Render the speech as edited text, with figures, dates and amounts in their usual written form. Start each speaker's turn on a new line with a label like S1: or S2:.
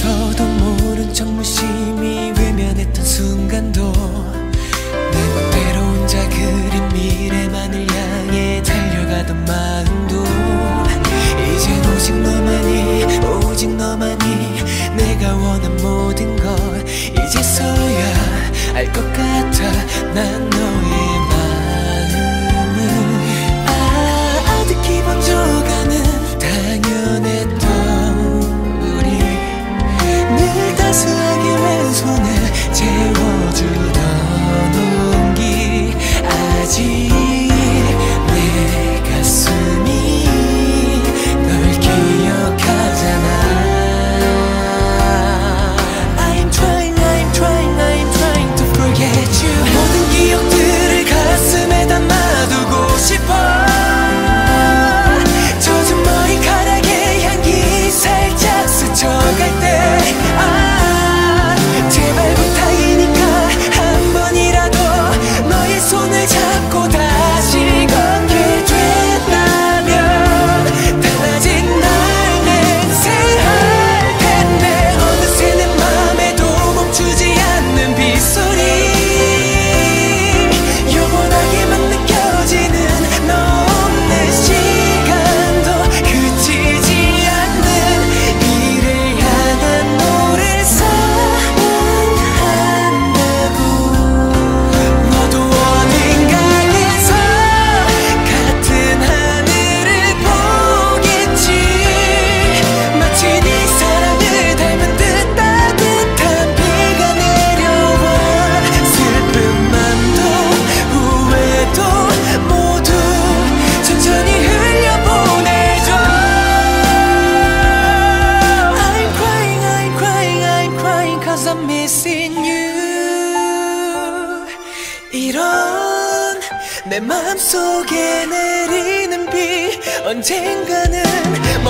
S1: 앞에서도 모른 척 무심히 외면했던 순간도 내 멋대로 혼자 그린 미래만을 향해 달려가던 마음도 이젠 오직 너만이 오직 너만이 내가 원한 모든 걸 이제서야 알 것 같아. 난 너의 마음을 아득히 번져가는 당연했던 우리 늘 따스하게 왼손을 채워주던 온기 아직 내 가슴이 널 기억하잖아. 모든 기억들을 가슴에 담아두고 싶어. 젖은 머리카락에 향기 살짝 스쳐갈 때 제발 부탁이니까 한 번이라도 너의 손을 잡고 다시 걷게 된다면 달라진 날 맹세할 텐데 어느새 내 맘에도 멈추지 않는 빗소리 이런 내 맘속에 내리는 비 언젠가는